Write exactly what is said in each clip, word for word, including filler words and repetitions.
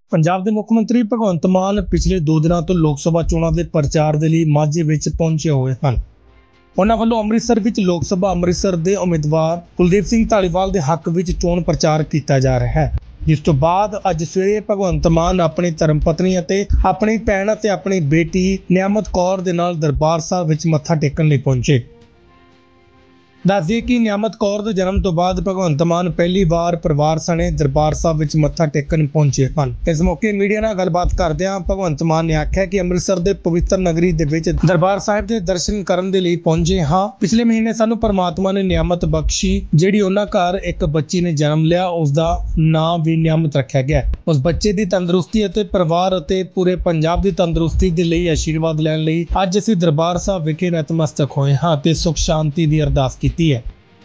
पंजाब के मुख्यमंत्री भगवंत मान पिछले दो दिनों तो लोक सभा चोणों के प्रचार के लिए माझे विच पहुंचे हुए हैं। उन्होंने वालों अमृतसर विच लोक सभा अमृतसर के उम्मीदवार कुलदीप सिंह धालीवाल के हक विच चोण प्रचार किया जा रहा है। जिस तो बाद अज सवेरे भगवंत मान अपनी धर्मपत्नी अते अपनी भैन अते अपनी बेटी नियामत कौर दे नाल दरबार साहब विच मत्था टेकन लई पहुंचे। दस दिए कि नियामत कौर के जन्म तो बाद भगवंत मान पहली बार परिवार सने दरबार साहब विच मत्था टेकन पहुंचे हैं। इस मौके मीडिया नाल गलबात करदियां भगवंत मान ने आख्या कि अमृतसर के पवित्र नगरी दे विच दरबार साहब के दर्शन करन दे लई पहुंचे हाँ। पिछले महीने सानू परमात्मा ने नियामत बख्शी, जिहड़ी उन्हां घर एक बच्ची ने जन्म लिया, उसका नाम भी नियामत रखा गया। उस बच्चे की तंदुरुस्ती अते परिवार अते पूरे पंजाब की तंदुरुस्ती के लिए आशीर्वाद लैण लई अज असीं दरबार साहब विखे नतमस्तक होए हाँ ते सुख शांति की अरदास की है।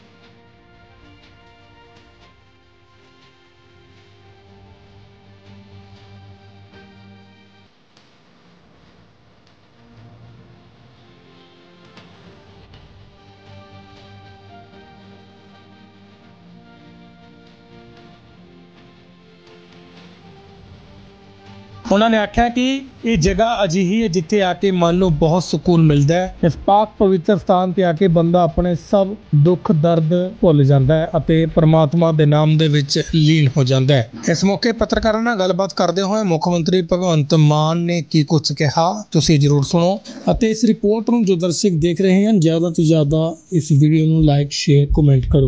उन्होंने आख्या कि ये जगह अजिही है जिथे आके मन को बहुत सुकून मिलता है। इस पाक पवित्र स्थान पर आके बंदा अपने सब दुख दर्द भुल जाता है और परमात्मा के नाम दे विच लीन हो जाता है। इस मौके पत्रकारों नाल गलबात करते हुए मुख्यमंत्री भगवंत मान ने की कुछ कहा, तुसीं जरूर सुनो। और इस रिपोर्ट नूं जो दर्शक देख रहे हैं ज़्यादा तो ज़्यादा इस वीडियो नूं लाइक शेयर कमेंट करो।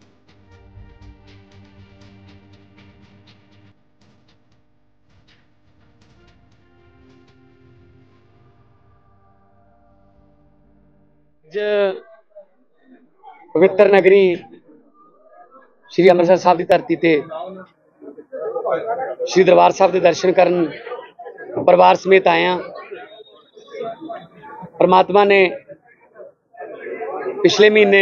पवित्र नगरी श्री अमृतसर साहब की धरती ते श्री दरबार साहब के दर्शन करन परिवार समेत आया। परमात्मा ने पिछले महीने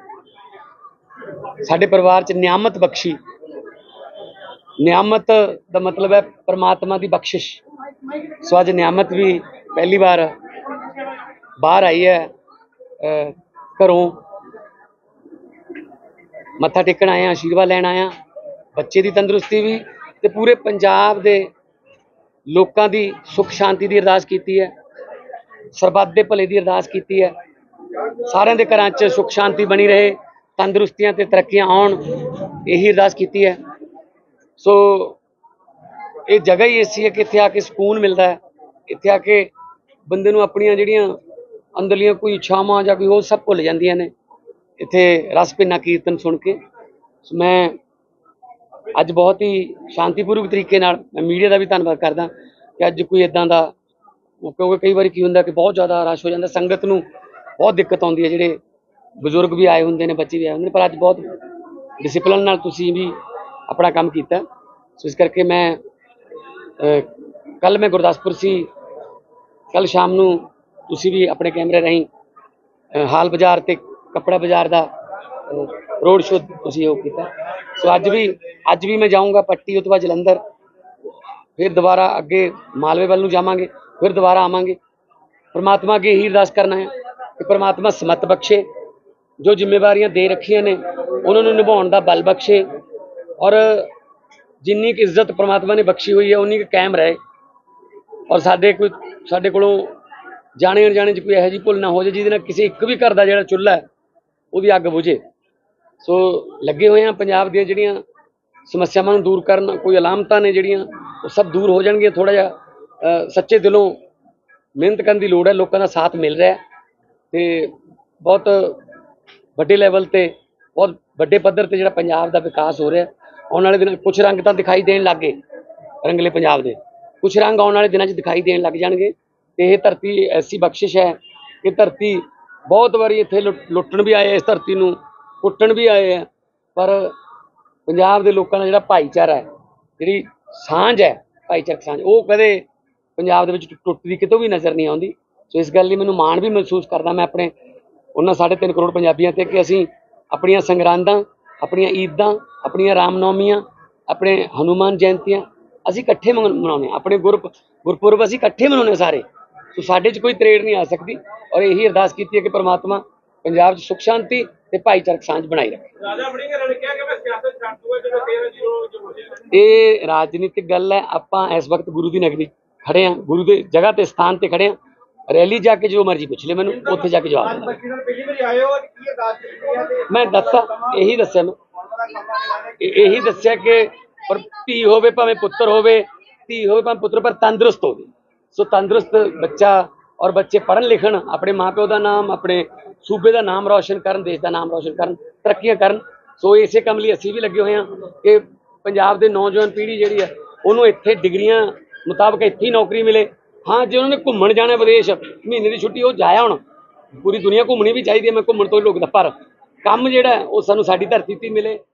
साडे परिवार च नियामत बख्शी। नियामत का मतलब है परमात्मा की बख्शिश। सो अज नियामत भी पहली बार बाहर आई है, घरों मत्था टेकन आया, आशीर्वाद लैन आया। बच्चे की तंदुरुस्ती भी ते पूरे पंजाब दे लोकां दी सुख शांति की अरदास की है, सरबत दे भले की अरदास की है। सारिਆਂ दे घरां च सुख शांति बनी रहे, तंदुरुस्तियां ते तरक्कियां आउण, यही अरदास की है। सो ये जगह ही ऐसी है कि इत्थे आके सुकून मिलता है। इत्थे आके बंदे नूं अपनियां जिहड़ियां अंदरलियां कोई इच्छावां जां कोई होर सब भुल जांदियां ने इत्थे रस भिन्ना कीर्तन सुन के। मैं अज बहुत ही शांतिपूर्वक तरीके नाल मैं मीडिया का भी धन्नवाद करदा कि अज कोई इदां दा, क्योंकि कई बार की हुंदा कि बहुत ज़्यादा रश हो जाता, संगत नूं बहुत दिक्कत आउंदी है। जिहड़े बजुर्ग भी आए हुंदे ने, बच्चे भी आए हुंदे ने, पर अज बहुत डिसिपलिन नाल तुसीं भी अपना काम कीता। सो इस करके मैं कल मैं गुरदासपुर सी, कल शाम नूं तुसीं भी अपने कैमरे राहीं हाल बाजार ते कपड़ा बाजार का रोड शो तुसीं ओह कीता। सो अज भी अज भी मैं जाऊँगा पट्टी, उस तो बाद जलंधर, फिर दोबारा अगे मालवे वाल नूं जावांगे, फिर दोबारा आवांगे। परमात्मा अगे यही अरदास करना है कि परमात्मा समत बख्शे, जो जिम्मेवारियां दे रखियां ने उन्होंने निभाउण दा बल बख्शे, और जिन्नी की इज्जत परमात्मा ने बख्शी हुई है उन्नी कायम रहे। और साडे कोई साडे कोलों जाने अनजाने च कोई इहो जी भुल ना हो जाए जिहदे नाल किसी एक भी घर दा जिहड़ा चुल्हा है उहदी अग बुझे। सो लगे हुए हैं पंजाब दी जिहड़ियां समस्यावां दूर करन, कोई अलामतां ने जिहड़ियां वो सब दूर हो जाणगियां। थोड़ा जिहा सच्चे दिलों मेहनत करन दी लोड़ है, लोकां दा साथ मिल रहा है ते बहुत वड्डे लैवल ते बहुत वड्डे पद्धर ते जिहड़ा पंजाब दा विकास हो रहा है। आउण वाले दिन कुछ रंग तां दिखाई देण लग गए, रंगले पंजाब दे कुछ रंग आउण वाले दिनां च दिखाई देण लग जाणगे। ते ये धरती ऐसी बख्शिश है कि धरती बहुत बारी इत्थे लुट्टण भी आए, इस धरती नूं कुट्टण भी आए हैं, पर पंजाब दे लोकां दा जिहड़ा भाईचारा है, जिहड़ी सांझ है, भाईचारक सांझ, वो कदे पंजाब दे विच टुटदी कितों भी नज़र नहीं आउंदी। सो इस गल लई मैनूं माण भी महसूस करदा मैं अपने उन्हां साढ़े तीन करोड़ पंजाबियां ते कि असीं अपणियां संगरांदां, अपणियां ईदां, अपणियां रामनौमियां, अपने हनुमान जयंतियां असीं इकट्ठे मनाउने, अपने गुर गुरपुरब असीं इकट्ठे मनाउने सारे। सो साडे च कोई तरेड़ नहीं आ सकती। और यही अरदास की है कि परमात्मा पंजाब सुख शांति ਤੇ ਭਾਈਚਾਰਕ ਸਾਂਝ ਬਣਾਈ ਰੱਖੇ। ਇਹ ਰਾਜਨੀਤਿਕ ਗੱਲ ਹੈ। ਆਪਾਂ ਇਸ ਵਕਤ ਗੁਰੂ ਦੀ ਨਗਰੀ ਖੜੇ ਹਾਂ, ਗੁਰੂ ਦੇ ਜਗ੍ਹਾ ਤੇ ਸਥਾਨ ਤੇ ਖੜੇ ਹਾਂ। ਰੈਲੀ ਜਾ ਕੇ ਜੋ ਮਰਜ਼ੀ ਪੁੱਛ ਲੈ ਮੈਨੂੰ, ਉੱਥੇ ਜਾ ਕੇ ਜਵਾਬ ਦੇ। ਮੈਂ ਦੱਸਾਂ, ਇਹੀ ਦੱਸਿਆ ਮੈਂ ਇਹੀ ਦੱਸਿਆ ਕਿ ਪਰ ਧੀ ਹੋਵੇ ਭਾਵੇਂ ਪੁੱਤਰ ਹੋਵੇ, ਧੀ ਹੋਵੇ ਭਾਵੇਂ ਪੁੱਤਰ, ਪਰ ਤੰਦਰੁਸਤ ਹੋਵੇ। ਸੋ ਤੰਦਰੁਸਤ ਬੱਚਾ ਔਰ ਬੱਚੇ ਪੜ੍ਹਨ ਲਿਖਣ, ਆਪਣੇ ਮਾਂ ਪਿਓ ਦਾ ਨਾਮ, ਆਪਣੇ ਸੂਬੇ ਦਾ ਨਾਮ ਰੌਸ਼ਨ ਕਰਨ, ਦੇਸ਼ ਦਾ ਨਾਮ ਰੌਸ਼ਨ ਕਰਨ, ਤਰੱਕੀਆਂ ਕਰਨ। ਸੋ ਇਸੇ ਕੰਮ ਲਈ ਅਸੀਂ ਵੀ ਲੱਗੇ ਹੋਏ ਹਾਂ ਕਿ ਪੰਜਾਬ ਦੇ ਨੌਜਵਾਨ ਪੀੜ੍ਹੀ ਜਿਹੜੀ ਹੈ ਉਹਨੂੰ ਇੱਥੇ ਡਿਗਰੀਆਂ ਮੁਤਾਬਕ ਇੱਥੇ ਹੀ ਨੌਕਰੀ ਮਿਲੇ। ਹਾਂ, ਜੇ ਉਹਨਾਂ ਨੇ ਘੁੰਮਣ ਜਾਣਾ ਵਿਦੇਸ਼, ਮਹੀਨੇ ਦੀ ਛੁੱਟੀ, ਉਹ ਜਾਇਆ ਹੁਣ। ਪੂਰੀ ਦੁਨੀਆ ਘੁੰਮਣੀ ਵੀ ਚਾਹੀਦੀ ਹੈ, ਮੈਂ ਘੁੰਮਣ ਤੋਂ ਲੋਕ ਦਾ, ਪਰ ਕੰਮ ਜਿਹੜਾ ਉਹ ਸਾਨੂੰ ਸਾਡੀ ਧਰਤੀ ਤੇ ਮਿਲੇ।